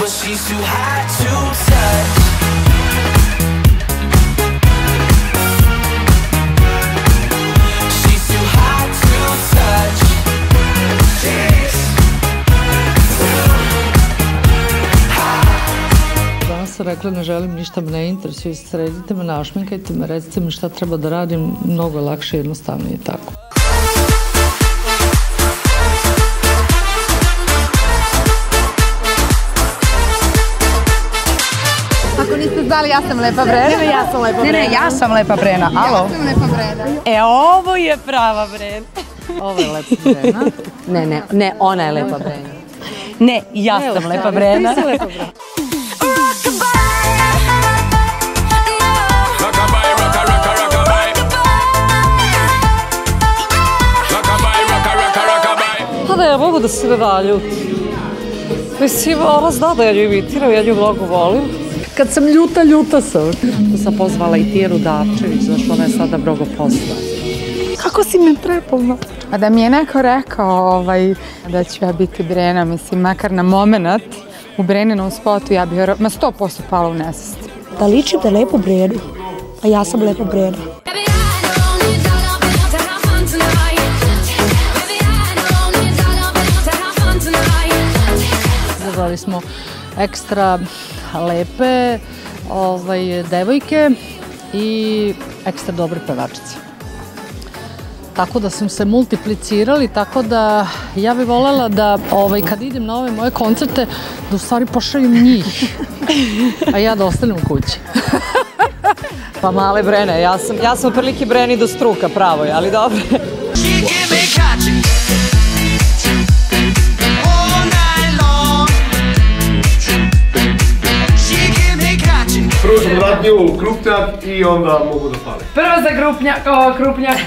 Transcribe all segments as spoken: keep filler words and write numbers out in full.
but she's too hot to touch. She's too hot to touch. She's too hot. Danas sam rekla ne želim ništa, me ne interesuje, sredite me, našminkajte me, recite mi šta treba da radim, mnogo lakše, jednostavnije tako. Ako niste znali, ja sam Lepa Brena. Ne, ne, ja sam Lepa Brena. Ne, ne, ja sam Lepa Brena. Alo? Ja sam Lepa Brena. E, ovo je prava Brena. Ovo je Lepa Brena. Ne, ne, ne, ona je Lepa Brena. Ne, ja sam Lepa Brena. Ti si Lepa Brena. Pa da, ja mogu da se ne naljuti. Mislim, ona zna da ja nju imitiram, ja nju mnogo volim. Kad sam ljuta, ljuta sam. Tu sam pozvala i Tijeru Davčević, znaš, ona je sada mnogo poznata. Kako si me prepoznala? A da mi je neko rekao ovaj, da ću ja biti Brena, mislim, makar na moment u Breninom spotu, ja bih ma sto posto pala u nesvest. Da ličim na Lepu Brenu, a ja sam Lepa Brena. Izabrali smo ekstra lepe ovaj, devojke i ekstra dobre pevačice. Tako da smo se multiplicirali, tako da ja bih voljela da ovaj, kad idem na ove moje koncerte, da u stvari pošaljem njih, a ja da ostanem u kući. Pa male Brene, ja sam, ja sam prilike Breni do struka pravoj, ali dobro. Prvo sam vratnju u krupnjak i onda mogu da palim. Prvo za krupnjak, ovo krupnjak.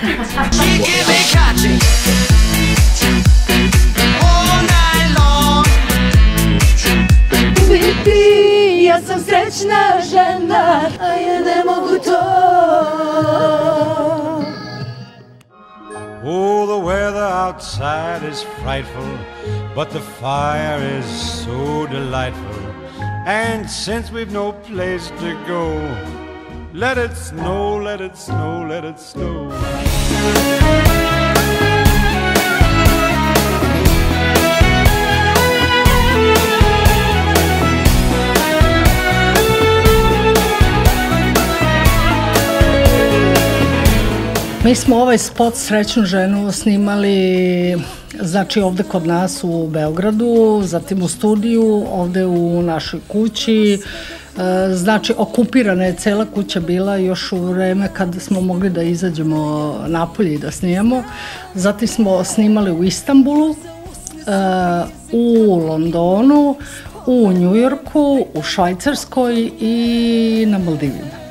Biti, ja sam srećna žena, a ja ne mogu to. Oh, the weather outside is frightful, but the fire is so delightful. And since we've no place to go, let it snow, let it snow, let it snow. Mi smo ovaj spot Srećnu ženu snimali znači ovde kod nas u Beogradu, zatim u studiju, ovde u našoj kući. Znači okupirana je cela kuća bila još u vreme kad smo mogli da izađemo napolje i da snimamo. Zatim smo snimali u Istanbulu, u Londonu, u Njujorku, u Švajcarskoj i na Maldivima.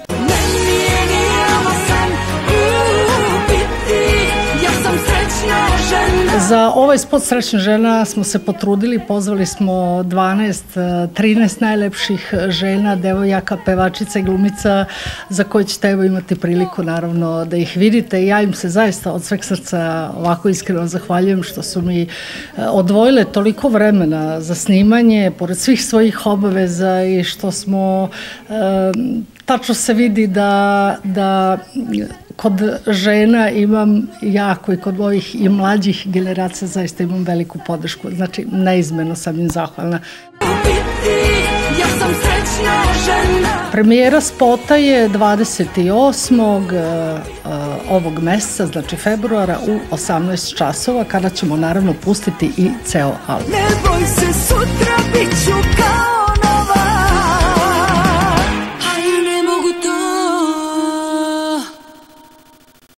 Za ovaj spot Srećna žena smo se potrudili, pozvali smo dvanaest, trinaest najlepših žena, devojaka, pevačica i glumica za koje ćete evo imati priliku naravno da ih vidite. Ja im se zaista od sveg srca ovako iskreno zahvaljujem što su mi odvojile toliko vremena za snimanje, pored svih svojih obaveza i što smo, tačno se vidi da, da kod žena imam jako i kod ovih i mlađih generacija zaista imam veliku podršku. Znači, neizmjerno sam im zahvalna. Premijera spota je dvadeset osmog ovog meseca, znači februara u osamnaest časova, kada ćemo naravno pustiti i ceo album. Ne boj se, sutra bit ću kao